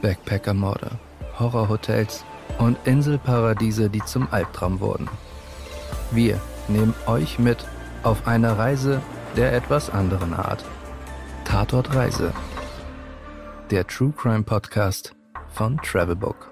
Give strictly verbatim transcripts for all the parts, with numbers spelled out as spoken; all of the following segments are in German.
Backpackermorde, Horrorhotels und Inselparadiese, die zum Albtraum wurden. Wir nehmen euch mit auf eine Reise der etwas anderen Art. Tatort Reise. Der True Crime Podcast von Travelbook.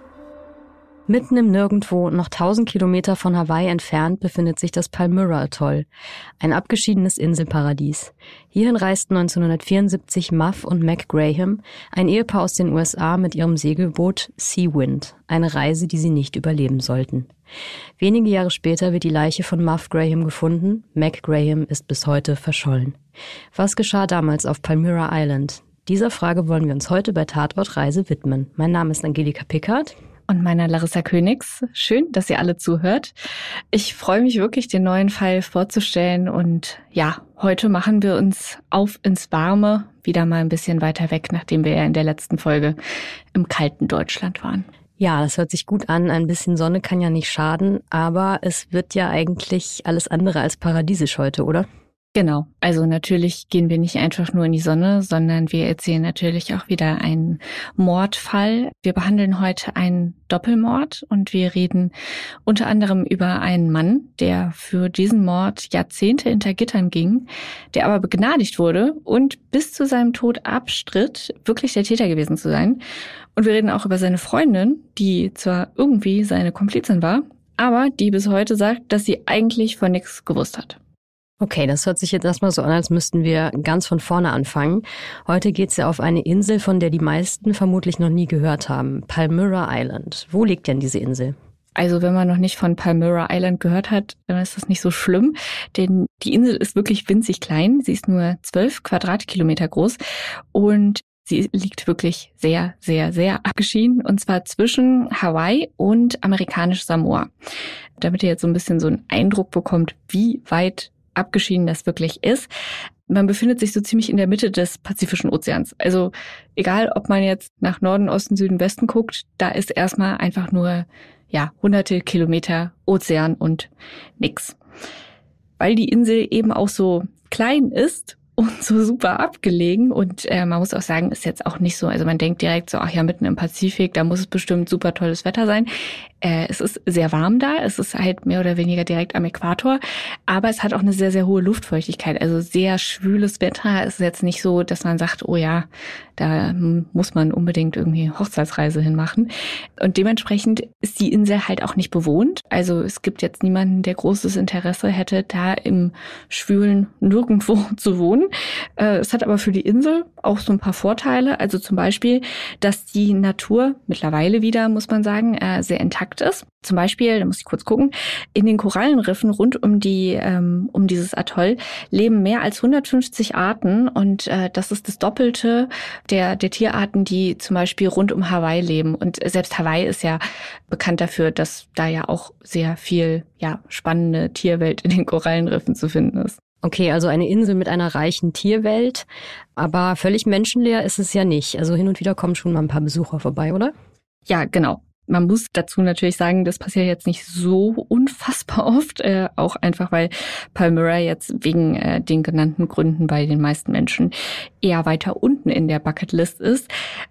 Mitten im Nirgendwo, noch tausend Kilometer von Hawaii entfernt, befindet sich das Palmyra Atoll, ein abgeschiedenes Inselparadies. Hierhin reisten neunzehnhundertvierundsiebzig Muff und Mac Graham, ein Ehepaar aus den U S A, mit ihrem Segelboot Sea Wind, eine Reise, die sie nicht überleben sollten. Wenige Jahre später wird die Leiche von Muff Graham gefunden. Mac Graham ist bis heute verschollen. Was geschah damals auf Palmyra Island? Dieser Frage wollen wir uns heute bei Tatort Reise widmen. Mein Name ist Angelika Pickard. Und meiner Larissa Königs. Schön, dass ihr alle zuhört. Ich freue mich wirklich, den neuen Fall vorzustellen. Und ja, heute machen wir uns auf ins Warme, wieder mal ein bisschen weiter weg, nachdem wir ja in der letzten Folge im kalten Deutschland waren. Ja, das hört sich gut an. Ein bisschen Sonne kann ja nicht schaden, aber es wird ja eigentlich alles andere als paradiesisch heute, oder? Genau, also natürlich gehen wir nicht einfach nur in die Sonne, sondern wir erzählen natürlich auch wieder einen Mordfall. Wir behandeln heute einen Doppelmord und wir reden unter anderem über einen Mann, der für diesen Mord Jahrzehnte hinter Gittern ging, der aber begnadigt wurde und bis zu seinem Tod abstritt, wirklich der Täter gewesen zu sein. Und wir reden auch über seine Freundin, die zwar irgendwie seine Komplizin war, aber die bis heute sagt, dass sie eigentlich von nichts gewusst hat. Okay, das hört sich jetzt erstmal so an, als müssten wir ganz von vorne anfangen. Heute geht's ja auf eine Insel, von der die meisten vermutlich noch nie gehört haben. Palmyra Island. Wo liegt denn diese Insel? Also wenn man noch nicht von Palmyra Island gehört hat, dann ist das nicht so schlimm, denn die Insel ist wirklich winzig klein. Sie ist nur zwölf Quadratkilometer groß und sie liegt wirklich sehr, sehr, sehr abgeschieden, und zwar zwischen Hawaii und amerikanisch Samoa. Damit ihr jetzt so ein bisschen so einen Eindruck bekommt, wie weit abgeschieden das wirklich ist. Man befindet sich so ziemlich in der Mitte des Pazifischen Ozeans. Also egal, ob man jetzt nach Norden, Osten, Süden, Westen guckt, da ist erstmal einfach nur ja hunderte Kilometer Ozean und nix. Weil die Insel eben auch so klein ist und so super abgelegen, und äh, man muss auch sagen, ist jetzt auch nicht so, also man denkt direkt so, ach ja, mitten im Pazifik, da muss es bestimmt super tolles Wetter sein. Äh, es ist sehr warm da, es ist halt mehr oder weniger direkt am Äquator, aber es hat auch eine sehr, sehr hohe Luftfeuchtigkeit, also sehr schwüles Wetter. Es ist jetzt nicht so, dass man sagt, oh ja, da muss man unbedingt irgendwie Hochzeitsreise hinmachen. Und dementsprechend ist die Insel halt auch nicht bewohnt. Also es gibt jetzt niemanden, der großes Interesse hätte, da im schwülen Nirgendwo zu wohnen. Es hat aber für die Insel auch so ein paar Vorteile. Also zum Beispiel, dass die Natur mittlerweile wieder, muss man sagen, sehr intakt ist. Zum Beispiel, da muss ich kurz gucken, in den Korallenriffen rund um die ähm, um dieses Atoll leben mehr als hundertfünfzig Arten, und äh, das ist das Doppelte der der Tierarten, die zum Beispiel rund um Hawaii leben. Und selbst Hawaii ist ja bekannt dafür, dass da ja auch sehr viel ja spannende Tierwelt in den Korallenriffen zu finden ist. Okay, also eine Insel mit einer reichen Tierwelt, aber völlig menschenleer ist es ja nicht. Also hin und wieder kommen schon mal ein paar Besucher vorbei, oder? Ja, genau. Man muss dazu natürlich sagen, das passiert jetzt nicht so unfassbar oft, äh, auch einfach, weil Palmyra jetzt wegen äh, den genannten Gründen bei den meisten Menschen eher weiter unten in der Bucketlist ist.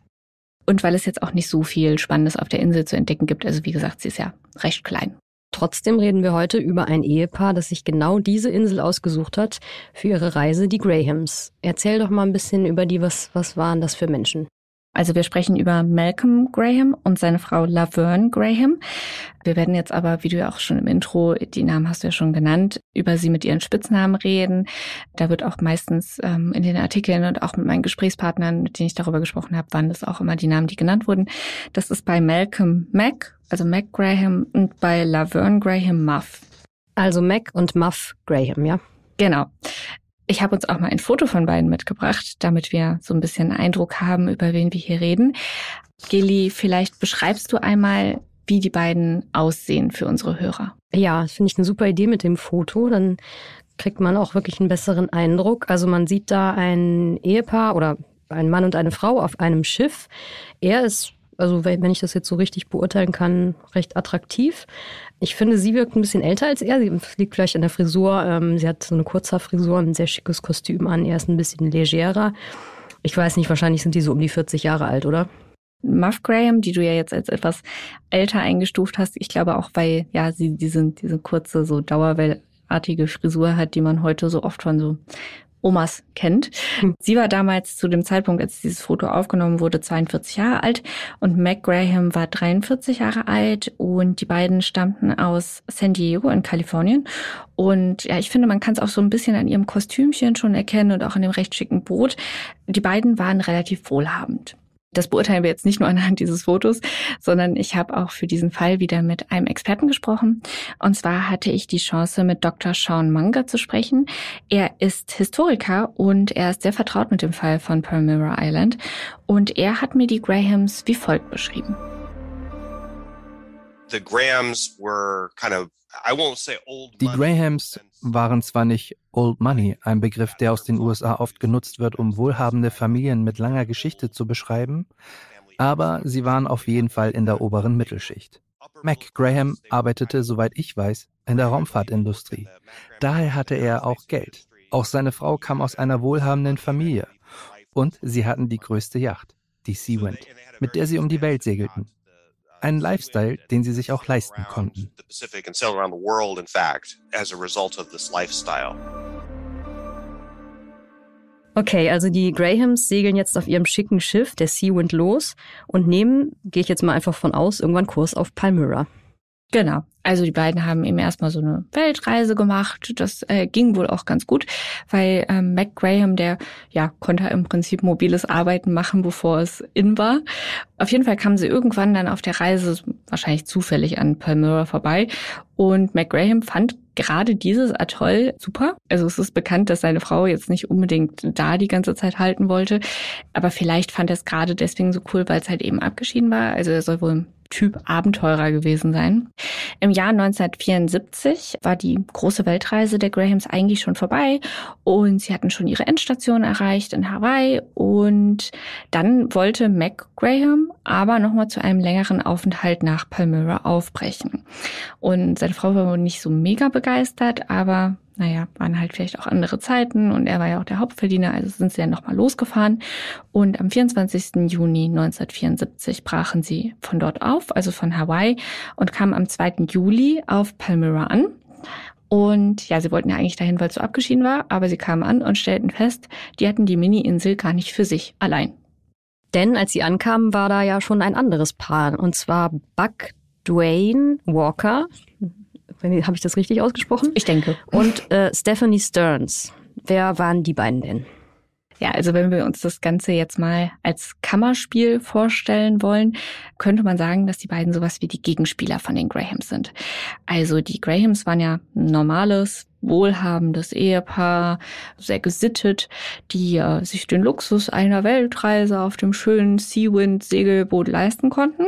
Und weil es jetzt auch nicht so viel Spannendes auf der Insel zu entdecken gibt. Also wie gesagt, sie ist ja recht klein. Trotzdem reden wir heute über ein Ehepaar, das sich genau diese Insel ausgesucht hat für ihre Reise, die Grahams. Erzähl doch mal ein bisschen über die, was, was waren das für Menschen? Also wir sprechen über Malcolm Graham und seine Frau Laverne Graham. Wir werden jetzt aber, wie du ja auch schon im Intro, die Namen hast du ja schon genannt, über sie mit ihren Spitznamen reden. Da wird auch meistens ähm, in den Artikeln und auch mit meinen Gesprächspartnern, mit denen ich darüber gesprochen habe, waren das auch immer die Namen, die genannt wurden. Das ist bei Malcolm Mac, also Mac Graham, und bei Laverne Graham Muff. Also Mac und Muff Graham, ja? Genau. Ich habe uns auch mal ein Foto von beiden mitgebracht, damit wir so ein bisschen Eindruck haben, über wen wir hier reden. Geli, vielleicht beschreibst du einmal, wie die beiden aussehen für unsere Hörer. Ja, das finde ich eine super Idee mit dem Foto. Dann kriegt man auch wirklich einen besseren Eindruck. Also man sieht da ein Ehepaar oder ein Mann und eine Frau auf einem Schiff. Er ist, also wenn ich das jetzt so richtig beurteilen kann, recht attraktiv. Ich finde, sie wirkt ein bisschen älter als er. Sie liegt vielleicht an der Frisur. Sie hat so eine Kurzhaarfrisur, ein sehr schickes Kostüm an. Er ist ein bisschen legerer. Ich weiß nicht, wahrscheinlich sind die so um die vierzig Jahre alt, oder? Muff Graham, die du ja jetzt als etwas älter eingestuft hast. Ich glaube auch, weil ja sie diese, diese kurze, so dauerwellartige Frisur hat, die man heute so oft von so Omas kennt. Hm. Sie war damals zu dem Zeitpunkt, als dieses Foto aufgenommen wurde, zweiundvierzig Jahre alt und Meg Graham war dreiundvierzig Jahre alt und die beiden stammten aus San Diego in Kalifornien. Und ja, ich finde, man kann es auch so ein bisschen an ihrem Kostümchen schon erkennen und auch an dem recht schicken Boot. Die beiden waren relativ wohlhabend. Das beurteilen wir jetzt nicht nur anhand dieses Fotos, sondern ich habe auch für diesen Fall wieder mit einem Experten gesprochen. Und zwar hatte ich die Chance, mit Doktor Sean Munger zu sprechen. Er ist Historiker und er ist sehr vertraut mit dem Fall von Palmyra Island. Und er hat mir die Grahams wie folgt beschrieben. The Grahams were kind of, I won't say old Die money. Grahams waren zwar nicht Old Money, ein Begriff, der aus den U S A oft genutzt wird, um wohlhabende Familien mit langer Geschichte zu beschreiben, aber sie waren auf jeden Fall in der oberen Mittelschicht. Meg Graham arbeitete, soweit ich weiß, in der Raumfahrtindustrie. Daher hatte er auch Geld. Auch seine Frau kam aus einer wohlhabenden Familie. Und sie hatten die größte Yacht, die Sea-Wind, mit der sie um die Welt segelten. Ein Lifestyle, den sie sich auch leisten konnten. Okay, also die Grahams segeln jetzt auf ihrem schicken Schiff, der Sea-Wind, los und nehmen, gehe ich jetzt mal einfach von aus, irgendwann Kurs auf Palmyra. Genau. Also die beiden haben eben erstmal so eine Weltreise gemacht. Das äh, ging wohl auch ganz gut, weil ähm, Meg Graham, der ja konnte im Prinzip mobiles Arbeiten machen, bevor es in war. Auf jeden Fall kamen sie irgendwann dann auf der Reise, wahrscheinlich zufällig, an Palmyra vorbei. Und Meg Graham fand gerade dieses Atoll super. Also es ist bekannt, dass seine Frau jetzt nicht unbedingt da die ganze Zeit halten wollte. Aber vielleicht fand er es gerade deswegen so cool, weil es halt eben abgeschieden war. Also er soll wohl Typ Abenteurer gewesen sein. Im Jahr neunzehnhundertvierundsiebzig war die große Weltreise der Grahams eigentlich schon vorbei und sie hatten schon ihre Endstation erreicht in Hawaii und dann wollte Meg Graham aber nochmal zu einem längeren Aufenthalt nach Palmyra aufbrechen. Und seine Frau war wohl nicht so mega begeistert, aber naja, waren halt vielleicht auch andere Zeiten und er war ja auch der Hauptverdiener, also sind sie dann nochmal losgefahren. Und am vierundzwanzigsten Juni neunzehnhundertvierundsiebzig brachen sie von dort auf, also von Hawaii, und kamen am zweiten Juli auf Palmyra an. Und ja, sie wollten ja eigentlich dahin, weil es so abgeschieden war, aber sie kamen an und stellten fest, die hatten die Mini-Insel gar nicht für sich allein. Denn als sie ankamen, war da ja schon ein anderes Paar, und zwar Buck Dwayne Walker. Habe ich das richtig ausgesprochen? Ich denke. Und äh, Stephanie Stearns. Wer waren die beiden denn? Ja, also wenn wir uns das Ganze jetzt mal als Kammerspiel vorstellen wollen, könnte man sagen, dass die beiden sowas wie die Gegenspieler von den Grahams sind. Also die Grahams waren ja ein normales, wohlhabendes Ehepaar, sehr gesittet, die äh, sich den Luxus einer Weltreise auf dem schönen Sea-Wind-Segelboot leisten konnten.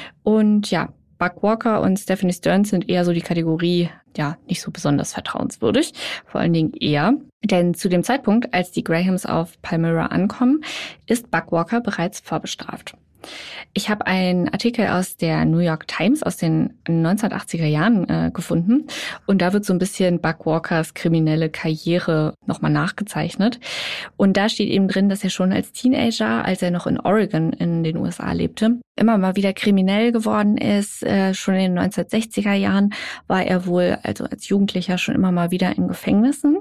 Und ja, Buck Walker und Stephanie Stearns sind eher so die Kategorie, ja, nicht so besonders vertrauenswürdig. Vor allen Dingen eher. Denn zu dem Zeitpunkt, als die Grahams auf Palmyra ankommen, ist Buck Walker bereits vorbestraft. Ich habe einen Artikel aus der New York Times aus den neunzehnhundertachtziger Jahren äh, gefunden und da wird so ein bisschen Buck Walkers kriminelle Karriere nochmal nachgezeichnet und da steht eben drin, dass er schon als Teenager, als er noch in Oregon in den U S A lebte, immer mal wieder kriminell geworden ist. Äh, schon in den neunzehnhundertsechziger Jahren war er wohl, also als Jugendlicher, schon immer mal wieder in Gefängnissen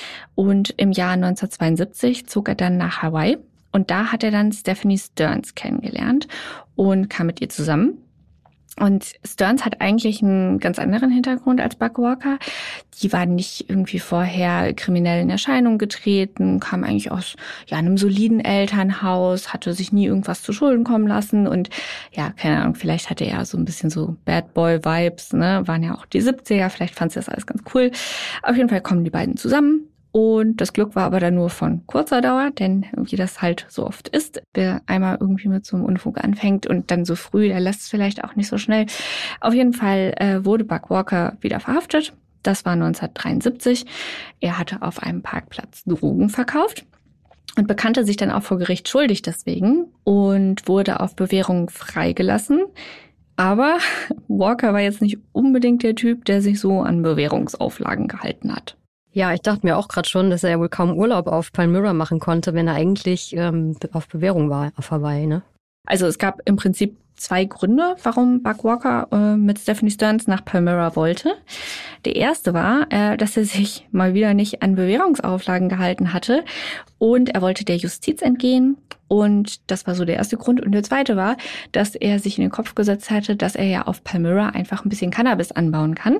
und im Jahr neunzehnhundertzweiundsiebzig zog er dann nach Hawaii. Und da hat er dann Stephanie Stearns kennengelernt und kam mit ihr zusammen. Und Stearns hat eigentlich einen ganz anderen Hintergrund als Buck Walker. Die war nicht irgendwie vorher kriminell in Erscheinung getreten, kam eigentlich aus ja einem soliden Elternhaus, hatte sich nie irgendwas zu Schulden kommen lassen. Und ja, keine Ahnung, vielleicht hatte er so ein bisschen so Bad Boy-Vibes, ne? Waren ja auch die siebziger, vielleicht fand sie das alles ganz cool. Auf jeden Fall kommen die beiden zusammen. Und das Glück war aber dann nur von kurzer Dauer, denn wie das halt so oft ist, wer einmal irgendwie mit so einem Unfug anfängt und dann so früh, der lässt es vielleicht auch nicht so schnell. Auf jeden Fall äh, wurde Buck Walker wieder verhaftet. Das war neunzehnhundertdreiundsiebzig. Er hatte auf einem Parkplatz Drogen verkauft und bekannte sich dann auch vor Gericht schuldig deswegen und wurde auf Bewährung freigelassen. Aber Walker war jetzt nicht unbedingt der Typ, der sich so an Bewährungsauflagen gehalten hat. Ja, ich dachte mir auch gerade schon, dass er ja wohl kaum Urlaub auf Palmyra machen konnte, wenn er eigentlich ähm, auf Bewährung war auf Hawaii, ne? Also es gab im Prinzip zwei Gründe, warum Buck Walker äh, mit Stephanie Stearns nach Palmyra wollte. Der erste war, äh, dass er sich mal wieder nicht an Bewährungsauflagen gehalten hatte und er wollte der Justiz entgehen. Und das war so der erste Grund. Und der zweite war, dass er sich in den Kopf gesetzt hatte, dass er ja auf Palmyra einfach ein bisschen Cannabis anbauen kann.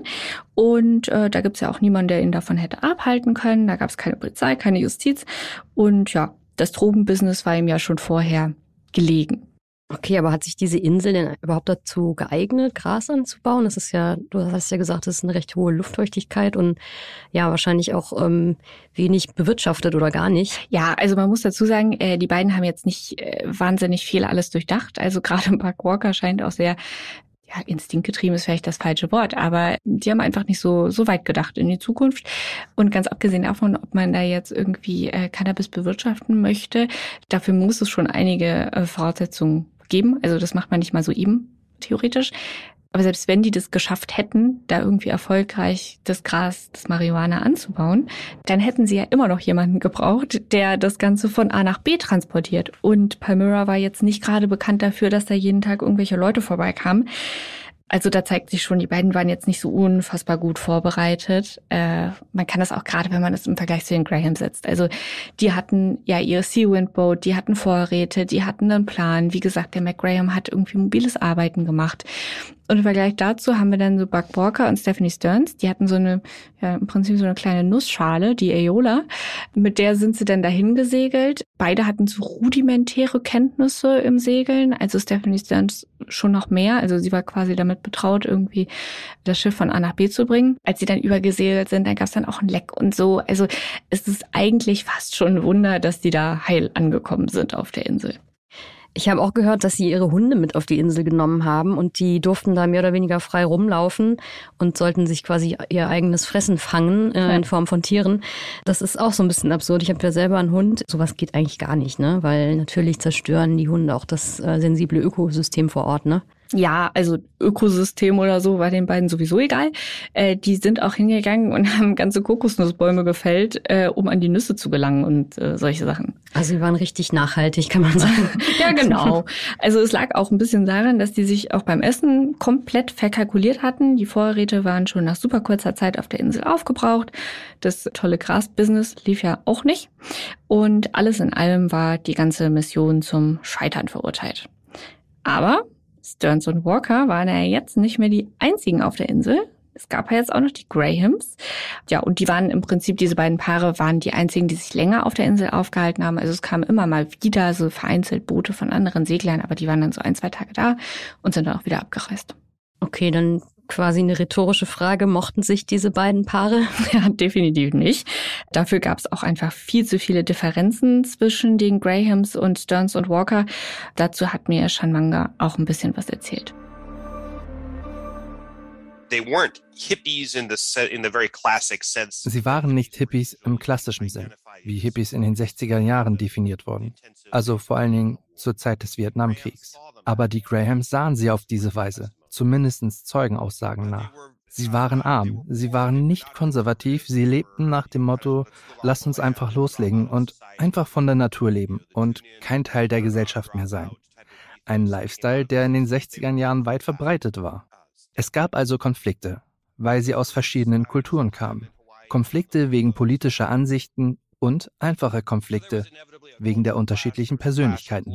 Und äh, da gibt's ja auch niemanden, der ihn davon hätte abhalten können. Da gab's keine Polizei, keine Justiz. Und ja, das Drogenbusiness war ihm ja schon vorher gelegen. Okay, aber hat sich diese Insel denn überhaupt dazu geeignet, Gras anzubauen? Das ist ja, du hast ja gesagt, das ist eine recht hohe Luftfeuchtigkeit und ja, wahrscheinlich auch ähm, wenig bewirtschaftet oder gar nicht. Ja, also man muss dazu sagen, äh, die beiden haben jetzt nicht äh, wahnsinnig viel alles durchdacht. Also gerade Buck Walker scheint auch sehr, ja, instinktgetrieben ist vielleicht das falsche Wort, aber die haben einfach nicht so so weit gedacht in die Zukunft. Und ganz abgesehen davon, ob man da jetzt irgendwie äh, Cannabis bewirtschaften möchte, dafür muss es schon einige äh, Voraussetzungen geben. Also das macht man nicht mal so eben, theoretisch. Aber selbst wenn die das geschafft hätten, da irgendwie erfolgreich das Gras, das Marihuana anzubauen, dann hätten sie ja immer noch jemanden gebraucht, der das Ganze von A nach B transportiert. Und Palmyra war jetzt nicht gerade bekannt dafür, dass da jeden Tag irgendwelche Leute vorbeikamen. Also da zeigt sich schon, die beiden waren jetzt nicht so unfassbar gut vorbereitet. Äh, man kann das auch gerade, wenn man das im Vergleich zu den Grahams setzt. Also die hatten ja ihre Seawind Boat, die hatten Vorräte, die hatten einen Plan. Wie gesagt, der Mac Graham hat irgendwie mobiles Arbeiten gemacht. Und im Vergleich dazu haben wir dann so Buck Walker und Stephanie Stearns. Die hatten so eine, ja, im Prinzip so eine kleine Nussschale, die Aeola. Mit der sind sie dann dahin gesegelt. Beide hatten so rudimentäre Kenntnisse im Segeln. Also Stephanie Stearns schon noch mehr. Also sie war quasi damit betraut, irgendwie das Schiff von A nach B zu bringen. Als sie dann übergesegelt sind, dann gab es dann auch ein Leck und so. Also es ist eigentlich fast schon ein Wunder, dass die da heil angekommen sind auf der Insel. Ich habe auch gehört, dass sie ihre Hunde mit auf die Insel genommen haben und die durften da mehr oder weniger frei rumlaufen und sollten sich quasi ihr eigenes Fressen fangen äh, in Form von Tieren. Das ist auch so ein bisschen absurd. Ich habe ja selber einen Hund. Sowas geht eigentlich gar nicht, ne? Weil natürlich zerstören die Hunde auch das äh, sensible Ökosystem vor Ort, ne? Ja, also Ökosystem oder so war den beiden sowieso egal. Äh, die sind auch hingegangen und haben ganze Kokosnussbäume gefällt, äh, um an die Nüsse zu gelangen und äh, solche Sachen. Also sie waren richtig nachhaltig, kann man sagen. Ja, genau. Also es lag auch ein bisschen daran, dass die sich auch beim Essen komplett verkalkuliert hatten. Die Vorräte waren schon nach super kurzer Zeit auf der Insel aufgebraucht. Das tolle Gras-Business lief ja auch nicht. Und alles in allem war die ganze Mission zum Scheitern verurteilt. Aber Stearns und Walker waren ja jetzt nicht mehr die einzigen auf der Insel. Es gab ja jetzt auch noch die Grahams. Ja, und die waren im Prinzip, diese beiden Paare waren die einzigen, die sich länger auf der Insel aufgehalten haben. Also es kamen immer mal wieder so vereinzelt Boote von anderen Seglern, aber die waren dann so ein, zwei Tage da und sind dann auch wieder abgereist. Okay, dann quasi eine rhetorische Frage. Mochten sich diese beiden Paare? Ja, definitiv nicht. Dafür gab es auch einfach viel zu viele Differenzen zwischen den Grahams und Stearns und Walker. Dazu hat mir Shanmanga auch ein bisschen was erzählt. They weren't hippies in the in the very classic sense. Sie waren nicht Hippies im klassischen Sinn, wie Hippies in den sechziger Jahren definiert wurden. Also vor allen Dingen zur Zeit des Vietnamkriegs. Aber die Grahams sahen sie auf diese Weise, zumindest Zeugenaussagen nach. Sie waren arm, sie waren nicht konservativ, sie lebten nach dem Motto, lasst uns einfach loslegen und einfach von der Natur leben und kein Teil der Gesellschaft mehr sein. Ein Lifestyle, der in den sechziger Jahren weit verbreitet war. Es gab also Konflikte, weil sie aus verschiedenen Kulturen kamen. Konflikte wegen politischer Ansichten und einfache Konflikte wegen der unterschiedlichen Persönlichkeiten.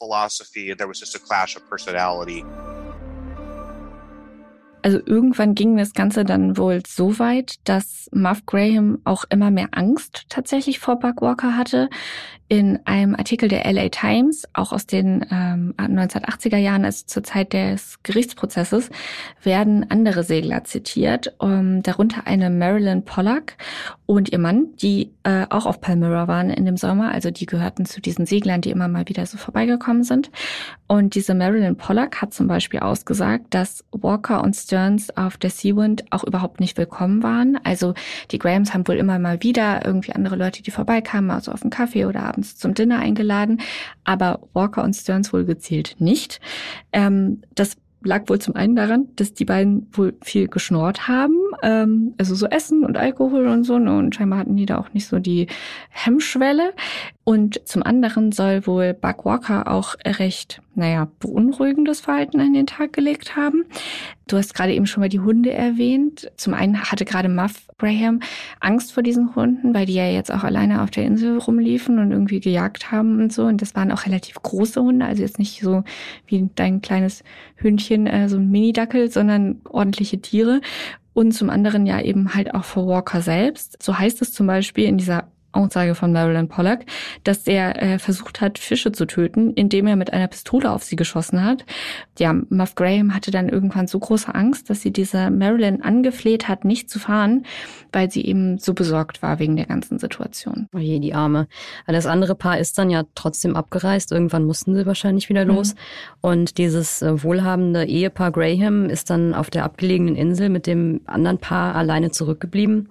Also irgendwann ging das Ganze dann wohl so weit, dass Muff Graham auch immer mehr Angst tatsächlich vor Buck Walker hatte. In einem Artikel der L A Times, auch aus den ähm, neunzehnhundertachtziger Jahren, also zur Zeit des Gerichtsprozesses, werden andere Segler zitiert, ähm, darunter eine Marilyn Pollack und ihr Mann, die äh, auch auf Palmyra waren in dem Sommer. Also die gehörten zu diesen Seglern, die immer mal wieder so vorbeigekommen sind. Und diese Marilyn Pollack hat zum Beispiel ausgesagt, dass Walker und Stearns auf der Seawind auch überhaupt nicht willkommen waren. Also die Grahams haben wohl immer mal wieder irgendwie andere Leute, die vorbeikamen, also auf einen Kaffee oder abends zum Dinner eingeladen, aber Walker und Stearns wohl gezielt nicht. Ähm, das lag wohl zum einen daran, dass die beiden wohl viel geschnorrt haben, ähm, also so Essen und Alkohol und so, und scheinbar hatten die da auch nicht so die Hemmschwelle. Und zum anderen soll wohl Buck Walker auch recht, naja, beunruhigendes Verhalten an den Tag gelegt haben. Du hast gerade eben schon mal die Hunde erwähnt. Zum einen hatte gerade Muff Graham Angst vor diesen Hunden, weil die ja jetzt auch alleine auf der Insel rumliefen und irgendwie gejagt haben und so. Und das waren auch relativ große Hunde, also jetzt nicht so wie dein kleines Hündchen, äh, so ein Mini-Dackel, sondern ordentliche Tiere. Und zum anderen ja eben halt auch vor Walker selbst. So heißt es zum Beispiel in dieser Aussage von Marilyn Pollack, dass er äh, versucht hat, Fische zu töten, indem er mit einer Pistole auf sie geschossen hat. Ja, Muff Graham hatte dann irgendwann so große Angst, dass sie diese Marilyn angefleht hat, nicht zu fahren, weil sie eben so besorgt war wegen der ganzen Situation. Oh je, die Arme. Aber das andere Paar ist dann ja trotzdem abgereist. Irgendwann mussten sie wahrscheinlich wieder los. Mhm. Und dieses äh, wohlhabende Ehepaar Graham ist dann auf der abgelegenen Insel mit dem anderen Paar alleine zurückgeblieben.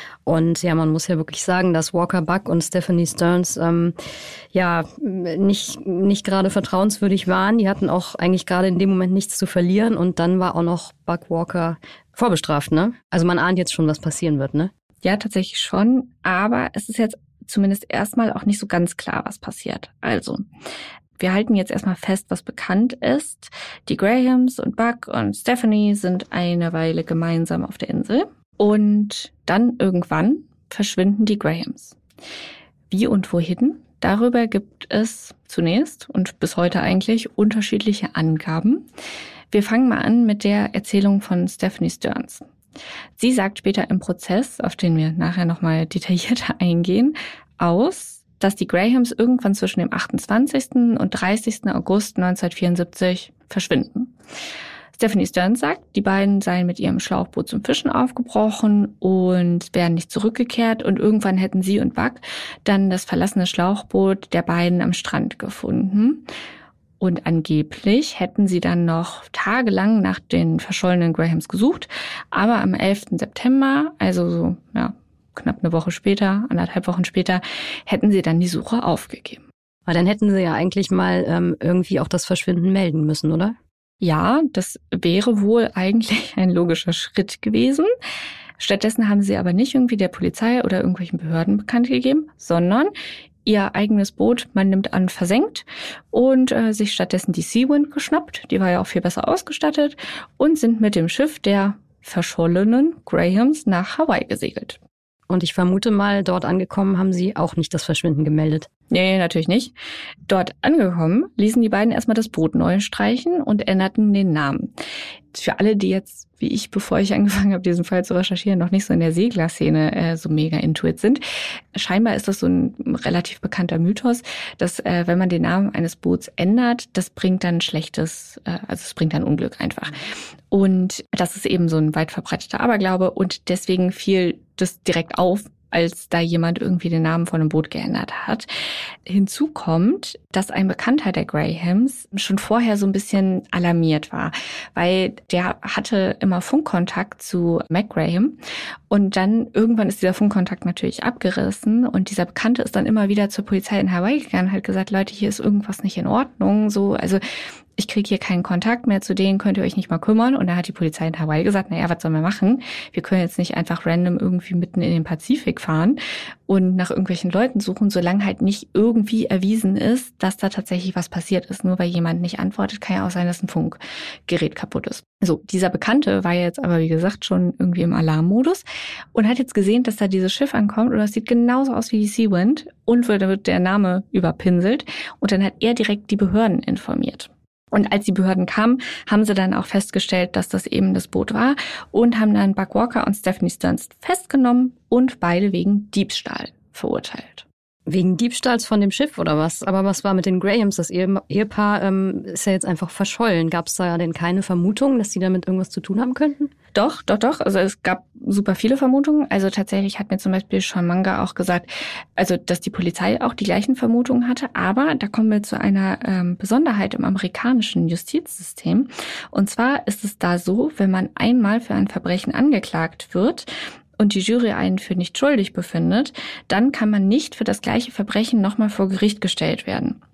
Und ja, man muss ja wirklich sagen, dass Walker Buck und Stephanie Stearns ähm, ja nicht nicht gerade vertrauenswürdig waren. Die hatten auch eigentlich gerade in dem Moment nichts zu verlieren. Und dann war auch noch Buck Walker vorbestraft, ne? Also man ahnt jetzt schon, was passieren wird, ne? Ja, tatsächlich schon. Aber es ist jetzt zumindest erstmal auch nicht so ganz klar, was passiert. Also, wir halten jetzt erstmal fest, was bekannt ist. Die Grahams und Buck und Stephanie sind eine Weile gemeinsam auf der Insel. Und dann irgendwann verschwinden die Grahams. Wie und wohin? Darüber gibt es zunächst und bis heute eigentlich unterschiedliche Angaben. Wir fangen mal an mit der Erzählung von Stephanie Stearns. Sie sagt später im Prozess, auf den wir nachher nochmal detaillierter eingehen, aus, dass die Grahams irgendwann zwischen dem achtundzwanzigsten und dreißigsten August neunzehnhundertvierundsiebzig verschwinden. Stephanie Stearns sagt, die beiden seien mit ihrem Schlauchboot zum Fischen aufgebrochen und wären nicht zurückgekehrt, und irgendwann hätten sie und Buck dann das verlassene Schlauchboot der beiden am Strand gefunden. Und angeblich hätten sie dann noch tagelang nach den verschollenen Grahams gesucht, aber am elften September, also so ja, knapp eine Woche später, anderthalb Wochen später, hätten sie dann die Suche aufgegeben. Aber dann hätten sie ja eigentlich mal ähm, irgendwie auch das Verschwinden melden müssen, oder? Ja, das wäre wohl eigentlich ein logischer Schritt gewesen. Stattdessen haben sie aber nicht irgendwie der Polizei oder irgendwelchen Behörden bekannt gegeben, sondern ihr eigenes Boot, man nimmt an, versenkt und äh, sich stattdessen die Seawind geschnappt. Die war ja auch viel besser ausgestattet und sind mit dem Schiff der verschollenen Grahams nach Hawaii gesegelt. Und ich vermute mal, dort angekommen haben sie auch nicht das Verschwinden gemeldet. Nee, natürlich nicht. Dort angekommen, ließen die beiden erstmal das Boot neu streichen und änderten den Namen. Für alle, die jetzt, wie ich, bevor ich angefangen habe, diesen Fall zu recherchieren, noch nicht so in der Seglerszene äh, so mega intuit sind, scheinbar ist das so ein relativ bekannter Mythos, dass äh, wenn man den Namen eines Boots ändert, das bringt dann schlechtes, äh, also es bringt dann Unglück einfach. Und das ist eben so ein weit verbreiteter Aberglaube, und deswegen fiel das direkt auf, als da jemand irgendwie den Namen von einem Boot geändert hat. Hinzu kommt, dass ein Bekannter der Grahams schon vorher so ein bisschen alarmiert war, weil der hatte immer Funkkontakt zu Mac Graham, und dann irgendwann ist dieser Funkkontakt natürlich abgerissen, und dieser Bekannte ist dann immer wieder zur Polizei in Hawaii gegangen und hat gesagt, Leute, hier ist irgendwas nicht in Ordnung, so, also ich kriege hier keinen Kontakt mehr zu denen, könnt ihr euch nicht mal kümmern? Und da hat die Polizei in Hawaii gesagt, naja, was sollen wir machen? Wir können jetzt nicht einfach random irgendwie mitten in den Pazifik fahren und nach irgendwelchen Leuten suchen, solange halt nicht irgendwie erwiesen ist, dass da tatsächlich was passiert ist. Nur weil jemand nicht antwortet, kann ja auch sein, dass ein Funkgerät kaputt ist. So, dieser Bekannte war jetzt aber, wie gesagt, schon irgendwie im Alarmmodus und hat jetzt gesehen, dass da dieses Schiff ankommt, und das sieht genauso aus wie die Seawind, und da wird der Name überpinselt, und dann hat er direkt die Behörden informiert. Und als die Behörden kamen, haben sie dann auch festgestellt, dass das eben das Boot war, und haben dann Buck Walker und Stephanie Stearns festgenommen und beide wegen Diebstahl verurteilt. Wegen Diebstahls von dem Schiff oder was? Aber was war mit den Grahams? Das Ehe- Ehepaar ähm, ist ja jetzt einfach verschollen. Gab es da denn keine Vermutung, dass die damit irgendwas zu tun haben könnten? Doch, doch, doch. Also es gab super viele Vermutungen. Also tatsächlich hat mir zum Beispiel Sean Manga auch gesagt, also dass die Polizei auch die gleichen Vermutungen hatte. Aber da kommen wir zu einer ähm, Besonderheit im amerikanischen Justizsystem. Und zwar ist es da so, wenn man einmal für ein Verbrechen angeklagt wird und die Jury einen für nicht schuldig befindet, dann kann man nicht für das gleiche Verbrechen nochmal vor Gericht gestellt werden.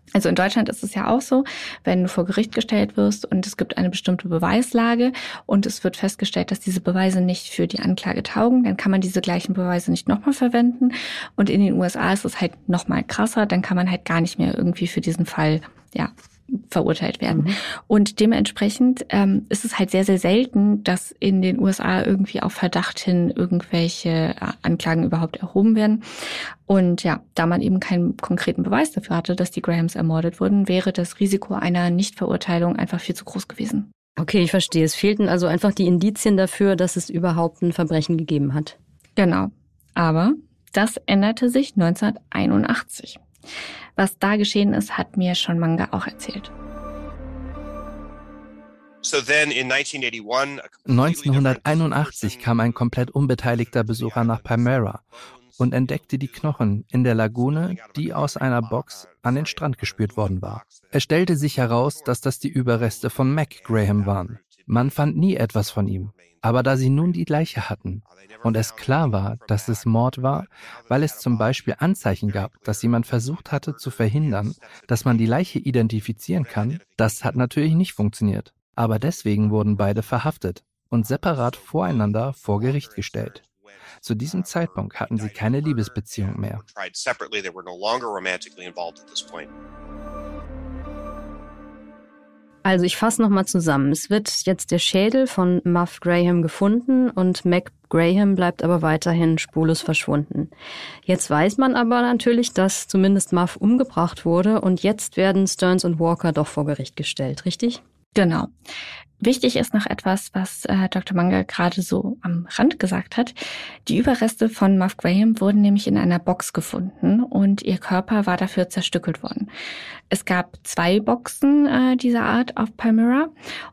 Also in Deutschland ist es ja auch so, wenn du vor Gericht gestellt wirst und es gibt eine bestimmte Beweislage und es wird festgestellt, dass diese Beweise nicht für die Anklage taugen, dann kann man diese gleichen Beweise nicht nochmal verwenden. Und in den U S A ist es halt nochmal krasser, dann kann man halt gar nicht mehr irgendwie für diesen Fall, ja, verurteilt werden. Mhm. Und dementsprechend ähm, ist es halt sehr, sehr selten, dass in den U S A irgendwie auf Verdacht hin irgendwelche Anklagen überhaupt erhoben werden. Und ja, da man eben keinen konkreten Beweis dafür hatte, dass die Grahams ermordet wurden, wäre das Risiko einer Nichtverurteilung einfach viel zu groß gewesen. Okay, ich verstehe. Es fehlten also einfach die Indizien dafür, dass es überhaupt ein Verbrechen gegeben hat. Genau. Aber das änderte sich neunzehnhunderteinundachtzig. Was da geschehen ist, hat mir Sean Munger auch erzählt. neunzehnhunderteinundachtzig kam ein komplett unbeteiligter Besucher nach Palmyra und entdeckte die Knochen in der Lagune, die aus einer Box an den Strand gespült worden war. Es stellte sich heraus, dass das die Überreste von Mac Graham waren. Man fand nie etwas von ihm. Aber da sie nun die Leiche hatten und es klar war, dass es Mord war, weil es zum Beispiel Anzeichen gab, dass jemand versucht hatte zu verhindern, dass man die Leiche identifizieren kann, das hat natürlich nicht funktioniert. Aber deswegen wurden beide verhaftet und separat voreinander vor Gericht gestellt. Zu diesem Zeitpunkt hatten sie keine Liebesbeziehung mehr. Also ich fasse nochmal zusammen. Es wird jetzt der Schädel von Muff Graham gefunden und Mac Graham bleibt aber weiterhin spurlos verschwunden. Jetzt weiß man aber natürlich, dass zumindest Muff umgebracht wurde und jetzt werden Stearns und Walker doch vor Gericht gestellt, richtig? Genau. Wichtig ist noch etwas, was äh, Doktor Munger gerade so am Rand gesagt hat. Die Überreste von Muff Graham wurden nämlich in einer Box gefunden und ihr Körper war dafür zerstückelt worden. Es gab zwei Boxen äh, dieser Art auf Palmyra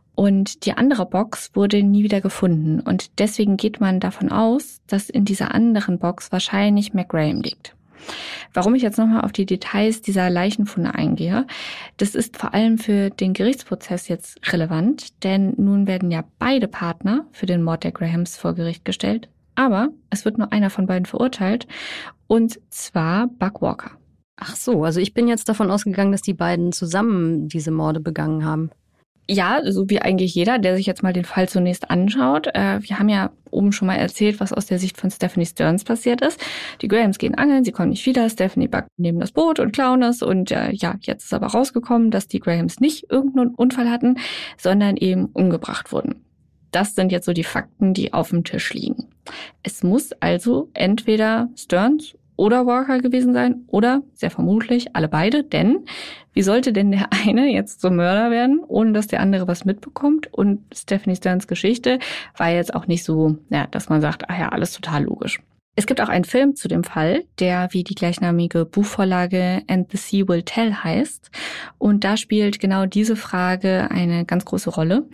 und die andere Box wurde nie wieder gefunden. Und deswegen geht man davon aus, dass in dieser anderen Box wahrscheinlich Mac Graham liegt. Warum ich jetzt nochmal auf die Details dieser Leichenfunde eingehe, das ist vor allem für den Gerichtsprozess jetzt relevant, denn nun werden ja beide Partner für den Mord der Grahams vor Gericht gestellt, aber es wird nur einer von beiden verurteilt, und zwar Buck Walker. Ach so, also ich bin jetzt davon ausgegangen, dass die beiden zusammen diese Morde begangen haben. Ja, so wie eigentlich jeder, der sich jetzt mal den Fall zunächst anschaut. Äh, wir haben ja oben schon mal erzählt, was aus der Sicht von Stephanie Stearns passiert ist. Die Grahams gehen angeln, sie kommen nicht wieder. Stephanie Buck nehmen das Boot und klauen es. Und äh, ja, jetzt ist aber rausgekommen, dass die Grahams nicht irgendeinen Unfall hatten, sondern eben umgebracht wurden. Das sind jetzt so die Fakten, die auf dem Tisch liegen. Es muss also entweder Stearns oder Walker gewesen sein oder sehr vermutlich alle beide, denn wie sollte denn der eine jetzt zum Mörder werden, ohne dass der andere was mitbekommt? Und Stephanie Stearns Geschichte war jetzt auch nicht so, ja, dass man sagt, ach ja, alles total logisch. Es gibt auch einen Film zu dem Fall, der wie die gleichnamige Buchvorlage And the Sea Will Tell heißt. Und da spielt genau diese Frage eine ganz große Rolle.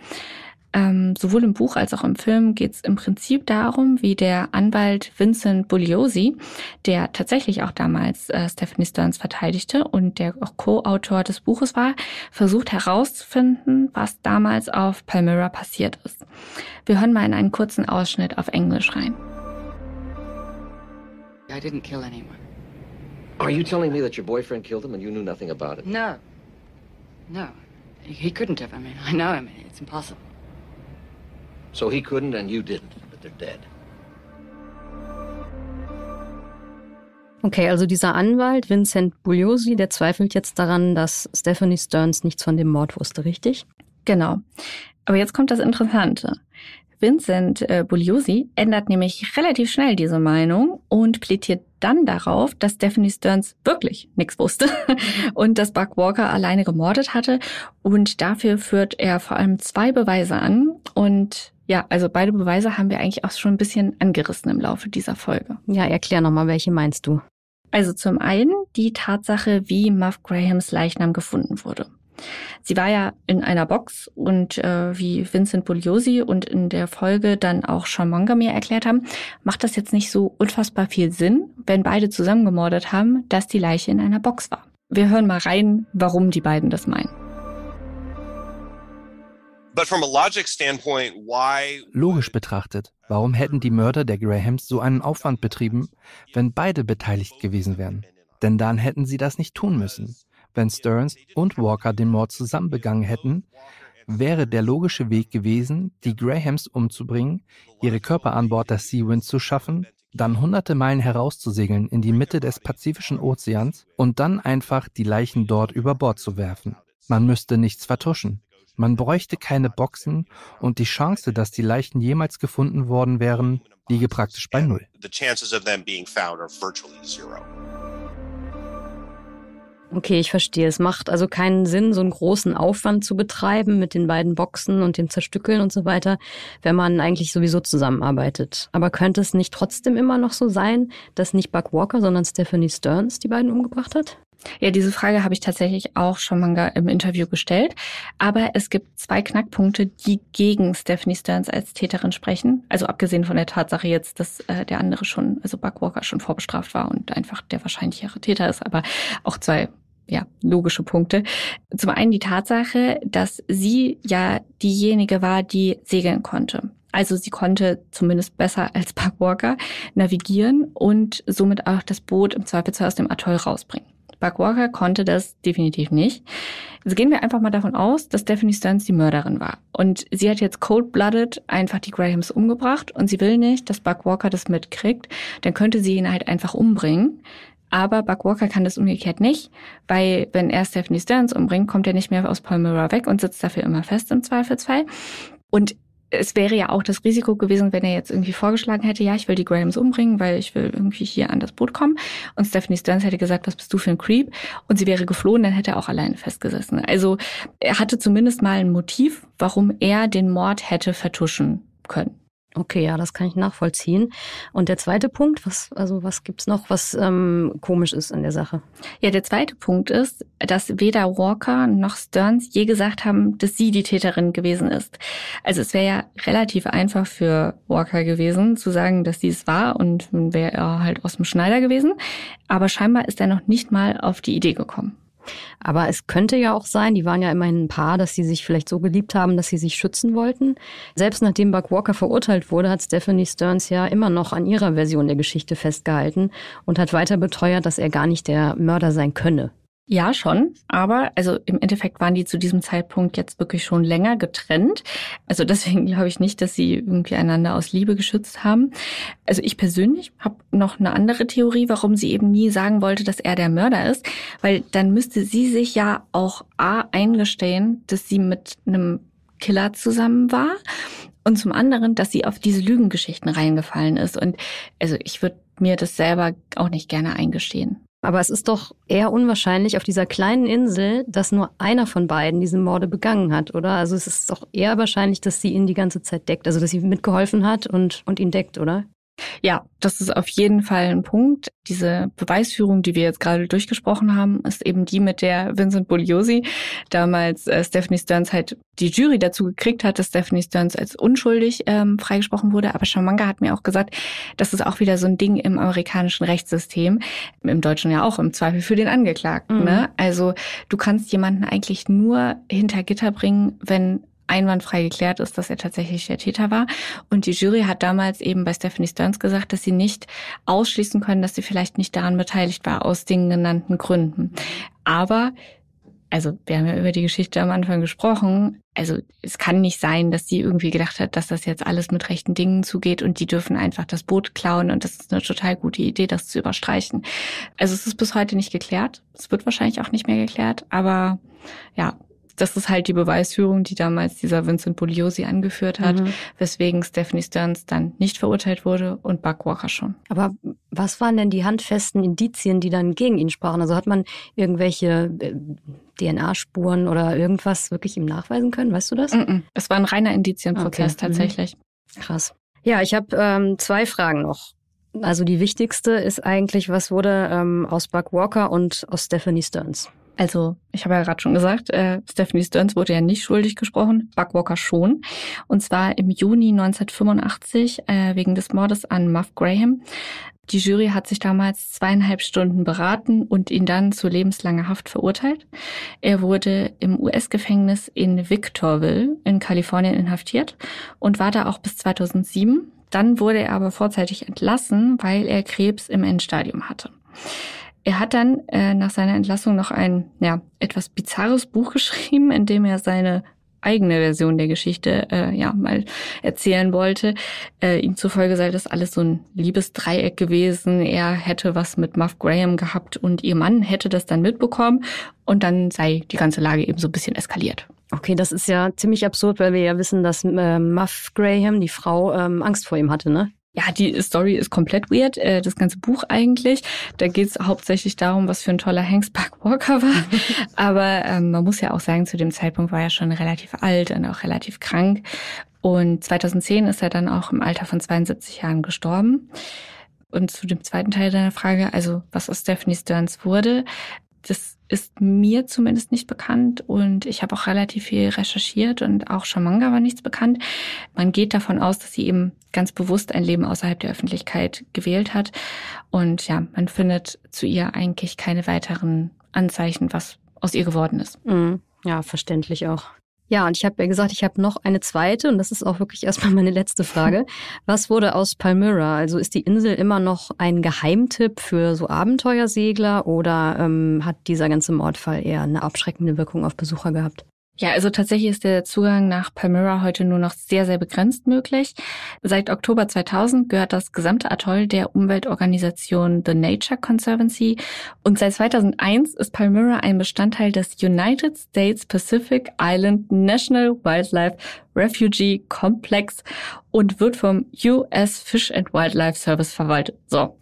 Ähm, sowohl im Buch als auch im Film geht es im Prinzip darum, wie der Anwalt Vincent Bugliosi, der tatsächlich auch damals äh, Stephanie Stearns verteidigte und der auch Co-Autor des Buches war, versucht herauszufinden, was damals auf Palmyra passiert ist. Wir hören mal in einen kurzen Ausschnitt auf Englisch rein. I didn't kill anyone. Are you telling me that your boyfriend killed him and you knew nothing about it? No. No. He couldn't have. I mean, I know him. It's impossible. So he couldn't and you didn't, but they're dead. Okay, also dieser Anwalt Vincent Bugliosi, der zweifelt jetzt daran, dass Stephanie Stearns nichts von dem Mord wusste, richtig? Genau. Aber jetzt kommt das Interessante. Vincent äh, Bugliosi ändert nämlich relativ schnell diese Meinung und plädiert dann darauf, dass Stephanie Stearns wirklich nichts wusste und dass Buck Walker alleine gemordet hatte. Und dafür führt er vor allem zwei Beweise an. Und ja, also beide Beweise haben wir eigentlich auch schon ein bisschen angerissen im Laufe dieser Folge. Ja, erklär nochmal, welche meinst du? Also zum einen die Tatsache, wie Muff Grahams Leichnam gefunden wurde. Sie war ja in einer Box und äh, wie Vincent Bugliosi und in der Folge dann auch Sean Munger mir erklärt haben, macht das jetzt nicht so unfassbar viel Sinn, wenn beide zusammen gemordet haben, dass die Leiche in einer Box war. Wir hören mal rein, warum die beiden das meinen. Logisch betrachtet, warum hätten die Mörder der Grahams so einen Aufwand betrieben, wenn beide beteiligt gewesen wären? Denn dann hätten sie das nicht tun müssen. Wenn Stearns und Walker den Mord zusammen begangen hätten, wäre der logische Weg gewesen, die Grahams umzubringen, ihre Körper an Bord der Sea-Wind zu schaffen, dann hunderte Meilen herauszusegeln in die Mitte des Pazifischen Ozeans und dann einfach die Leichen dort über Bord zu werfen. Man müsste nichts vertuschen. Man bräuchte keine Boxen und die Chance, dass die Leichen jemals gefunden worden wären, liege praktisch bei null. Okay, ich verstehe. Es macht also keinen Sinn, so einen großen Aufwand zu betreiben mit den beiden Boxen und dem Zerstückeln und so weiter, wenn man eigentlich sowieso zusammenarbeitet. Aber könnte es nicht trotzdem immer noch so sein, dass nicht Buck Walker, sondern Stephanie Stearns die beiden umgebracht hat? Ja, diese Frage habe ich tatsächlich auch schon mal im Interview gestellt. Aber es gibt zwei Knackpunkte, die gegen Stephanie Stearns als Täterin sprechen. Also abgesehen von der Tatsache jetzt, dass äh, der andere schon, also Buck Walker schon vorbestraft war und einfach der wahrscheinlichere Täter ist. Aber auch zwei ja, logische Punkte. Zum einen die Tatsache, dass sie ja diejenige war, die segeln konnte. Also sie konnte zumindest besser als Buck Walker navigieren und somit auch das Boot im Zweifelsfall aus dem Atoll rausbringen. Buck Walker konnte das definitiv nicht. Also gehen wir einfach mal davon aus, dass Stephanie Stearns die Mörderin war. Und sie hat jetzt cold-blooded einfach die Grahams umgebracht und sie will nicht, dass Buck Walker das mitkriegt. Dann könnte sie ihn halt einfach umbringen. Aber Buck Walker kann das umgekehrt nicht, weil wenn er Stephanie Stearns umbringt, kommt er nicht mehr aus Palmyra weg und sitzt dafür immer fest im Zweifelsfall. Und es wäre ja auch das Risiko gewesen, wenn er jetzt irgendwie vorgeschlagen hätte, ja, ich will die Grahams umbringen, weil ich will irgendwie hier an das Boot kommen. Und Stephanie Stearns hätte gesagt, was bist du für ein Creep? Und sie wäre geflohen, dann hätte er auch alleine festgesessen. Also er hatte zumindest mal ein Motiv, warum er den Mord hätte vertuschen können. Okay, ja, das kann ich nachvollziehen. Und der zweite Punkt, was also was gibt's noch, was ähm, komisch ist an der Sache? Ja, der zweite Punkt ist, dass weder Walker noch Stearns je gesagt haben, dass sie die Täterin gewesen ist. Also es wäre ja relativ einfach für Walker gewesen, zu sagen, dass sie es war und wäre er halt aus dem Schneider gewesen. Aber scheinbar ist er noch nicht mal auf die Idee gekommen. Aber es könnte ja auch sein, die waren ja immerhin ein Paar, dass sie sich vielleicht so geliebt haben, dass sie sich schützen wollten. Selbst nachdem Buck Walker verurteilt wurde, hat Stephanie Stearns ja immer noch an ihrer Version der Geschichte festgehalten und hat weiter beteuert, dass er gar nicht der Mörder sein könne. Ja, schon. Aber also im Endeffekt waren die zu diesem Zeitpunkt jetzt wirklich schon länger getrennt. Also deswegen glaube ich nicht, dass sie irgendwie einander aus Liebe geschützt haben. Also ich persönlich habe noch eine andere Theorie, warum sie eben nie sagen wollte, dass er der Mörder ist. Weil dann müsste sie sich ja auch A eingestehen, dass sie mit einem Killer zusammen war. Und zum anderen, dass sie auf diese Lügengeschichten reingefallen ist. Und also ich würde mir das selber auch nicht gerne eingestehen. Aber es ist doch eher unwahrscheinlich auf dieser kleinen Insel, dass nur einer von beiden diese Morde begangen hat, oder? Also es ist doch eher wahrscheinlich, dass sie ihn die ganze Zeit deckt, also dass sie mitgeholfen hat und, und ihn deckt, oder? Ja, das ist auf jeden Fall ein Punkt. Diese Beweisführung, die wir jetzt gerade durchgesprochen haben, ist eben die, mit der Vincent Bugliosi damals äh, Stephanie Stearns halt die Jury dazu gekriegt hat, dass Stephanie Stearns als unschuldig ähm, freigesprochen wurde. Aber Shamanga hat mir auch gesagt, das ist auch wieder so ein Ding im amerikanischen Rechtssystem, im Deutschen ja auch, im Zweifel für den Angeklagten. Mhm. Ne? Also du kannst jemanden eigentlich nur hinter Gitter bringen, wenn einwandfrei geklärt ist, dass er tatsächlich der Täter war. Und die Jury hat damals eben bei Stephanie Stearns gesagt, dass sie nicht ausschließen können, dass sie vielleicht nicht daran beteiligt war, aus den genannten Gründen. Aber, also wir haben ja über die Geschichte am Anfang gesprochen, also es kann nicht sein, dass sie irgendwie gedacht hat, dass das jetzt alles mit rechten Dingen zugeht und die dürfen einfach das Boot klauen und das ist eine total gute Idee, das zu überstreichen. Also es ist bis heute nicht geklärt. Es wird wahrscheinlich auch nicht mehr geklärt, aber ja, das ist halt die Beweisführung, die damals dieser Vincent Bugliosi angeführt hat, mhm. weswegen Stephanie Stearns dann nicht verurteilt wurde und Buck Walker schon. Aber was waren denn die handfesten Indizien, die dann gegen ihn sprachen? Also hat man irgendwelche D N A-Spuren oder irgendwas wirklich ihm nachweisen können? Weißt du das? Es war ein reiner Indizienprozess okay. tatsächlich. Mhm. Krass. Ja, ich habe ähm, zwei Fragen noch. Also die wichtigste ist eigentlich, was wurde ähm, aus Buck Walker und aus Stephanie Stearns? Also, ich habe ja gerade schon gesagt, äh, Stephanie Stearns wurde ja nicht schuldig gesprochen, Buck Walker schon. Und zwar im Juni neunzehnhundertfünfundachtzig äh, wegen des Mordes an Muff Graham. Die Jury hat sich damals zweieinhalb Stunden beraten und ihn dann zu lebenslanger Haft verurteilt. Er wurde im U S-Gefängnis in Victorville in Kalifornien inhaftiert und war da auch bis zweitausendsieben. Dann wurde er aber vorzeitig entlassen, weil er Krebs im Endstadium hatte. Er hat dann äh, nach seiner Entlassung noch ein ja, etwas bizarres Buch geschrieben, in dem er seine eigene Version der Geschichte äh, ja mal erzählen wollte. Äh, ihm zufolge sei das alles so ein Liebesdreieck gewesen. Er hätte was mit Muff Graham gehabt und ihr Mann hätte das dann mitbekommen und dann sei die ganze Lage eben so ein bisschen eskaliert. Okay, das ist ja ziemlich absurd, weil wir ja wissen, dass äh, Muff Graham, die Frau, ähm, Angst vor ihm hatte, ne? Ja, die Story ist komplett weird, äh, das ganze Buch eigentlich. Da geht es hauptsächlich darum, was für ein toller Hank Spark Walker war. Aber ähm, man muss ja auch sagen, zu dem Zeitpunkt war er schon relativ alt und auch relativ krank. Und zweitausendzehn ist er dann auch im Alter von zweiundsiebzig Jahren gestorben. Und zu dem zweiten Teil deiner Frage, also was aus Stephanie Stearns wurde, das ist mir zumindest nicht bekannt und ich habe auch relativ viel recherchiert und auch Shamanga war nichts bekannt. Man geht davon aus, dass sie eben ganz bewusst ein Leben außerhalb der Öffentlichkeit gewählt hat und ja, man findet zu ihr eigentlich keine weiteren Anzeichen, was aus ihr geworden ist. Mhm. Ja, verständlich auch. Ja, und ich habe ja gesagt, ich habe noch eine zweite und das ist auch wirklich erstmal meine letzte Frage. Was wurde aus Palmyra? Also ist die Insel immer noch ein Geheimtipp für so Abenteuersegler oder ähm, hat dieser ganze Mordfall eher eine abschreckende Wirkung auf Besucher gehabt? Ja, also tatsächlich ist der Zugang nach Palmyra heute nur noch sehr, sehr begrenzt möglich. Seit Oktober zweitausend gehört das gesamte Atoll der Umweltorganisation The Nature Conservancy und seit zweitausendeins ist Palmyra ein Bestandteil des United States Pacific Island National Wildlife Refugee Complex und wird vom U S Fish and Wildlife Service verwaltet. So.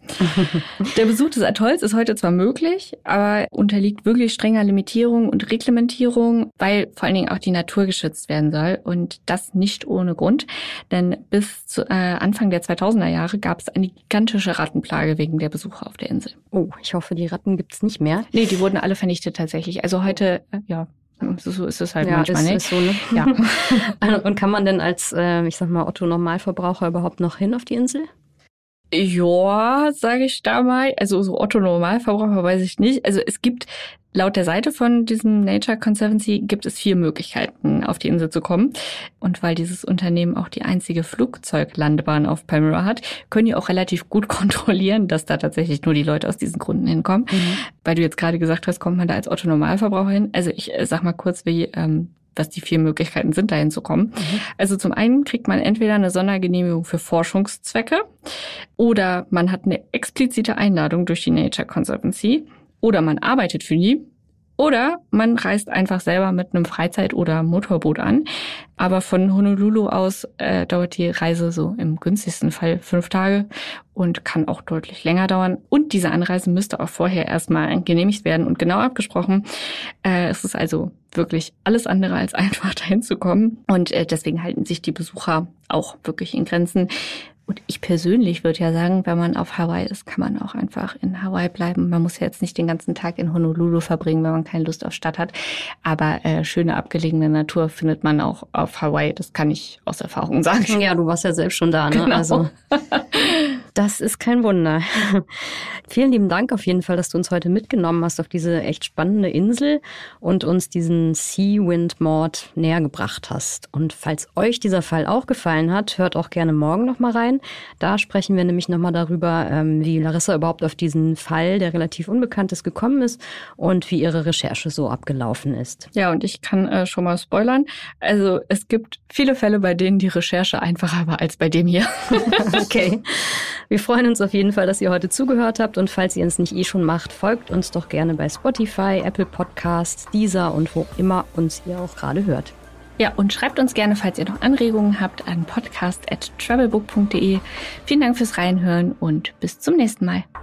Der Besuch des Atolls ist heute zwar möglich, aber unterliegt wirklich strenger Limitierung und Reglementierung, weil vor allen Dingen auch die Natur geschützt werden soll und das nicht ohne Grund, denn bis zu äh, Anfang der zweitausender Jahre gab es eine gigantische Rattenplage wegen der Besucher auf der Insel. Oh, ich hoffe, die Ratten gibt's nicht mehr. Nee, die wurden alle vernichtet tatsächlich. Also heute, äh, ja, so ist es halt ja, manchmal, ist, ne? Ist so, ne? Ja. Und kann man denn als, äh, ich sag mal, Otto-Normalverbraucher überhaupt noch hin auf die Insel? Ja, sage ich da mal. Also so Otto-Normalverbraucher weiß ich nicht. Also es gibt laut der Seite von diesem Nature Conservancy gibt es vier Möglichkeiten, auf die Insel zu kommen. Und weil dieses Unternehmen auch die einzige Flugzeuglandebahn auf Palmyra hat, können die auch relativ gut kontrollieren, dass da tatsächlich nur die Leute aus diesen Gründen hinkommen. Mhm. Weil du jetzt gerade gesagt hast, kommt man da als Otto-Normalverbraucher hin. Also ich sag mal kurz, wie ähm, was die vier Möglichkeiten sind, dahin zu kommen. Mhm. Also zum einen kriegt man entweder eine Sondergenehmigung für Forschungszwecke oder man hat eine explizite Einladung durch die Nature Conservancy oder man arbeitet für die oder man reist einfach selber mit einem Freizeit- oder Motorboot an. Aber von Honolulu aus äh, dauert die Reise so im günstigsten Fall fünf Tage und kann auch deutlich länger dauern. Und diese Anreise müsste auch vorher erstmal genehmigt werden und genau abgesprochen. Äh, es ist also wirklich alles andere als einfach dahin zu kommen. Und äh, deswegen halten sich die Besucher auch wirklich in Grenzen. Und ich persönlich würde ja sagen, wenn man auf Hawaii ist, kann man auch einfach in Hawaii bleiben. Man muss ja jetzt nicht den ganzen Tag in Honolulu verbringen, wenn man keine Lust auf Stadt hat. Aber äh, schöne abgelegene Natur findet man auch auf Hawaii. Das kann ich aus Erfahrung sagen. Ja, du warst ja selbst schon da, ne? Genau. Also das ist kein Wunder. Vielen lieben Dank auf jeden Fall, dass du uns heute mitgenommen hast auf diese echt spannende Insel und uns diesen Sea-Wind-Mord näher gebracht hast. Und falls euch dieser Fall auch gefallen hat, hört auch gerne morgen noch mal rein. Da sprechen wir nämlich nochmal darüber, wie Larissa überhaupt auf diesen Fall, der relativ unbekannt ist, gekommen ist und wie ihre Recherche so abgelaufen ist. Ja, und ich kann äh, schon mal spoilern. Also es gibt viele Fälle, bei denen die Recherche einfacher war als bei dem hier. Okay. Wir freuen uns auf jeden Fall, dass ihr heute zugehört habt und falls ihr es nicht eh schon macht, folgt uns doch gerne bei Spotify, Apple Podcasts, Deezer und wo immer uns ihr auch gerade hört. Ja, und schreibt uns gerne, falls ihr noch Anregungen habt, an podcast at travelbook punkt de. Vielen Dank fürs Reinhören und bis zum nächsten Mal.